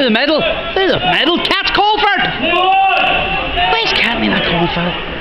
the middle. Through the middle. Cat's Colford. Where's Cat in that Colford?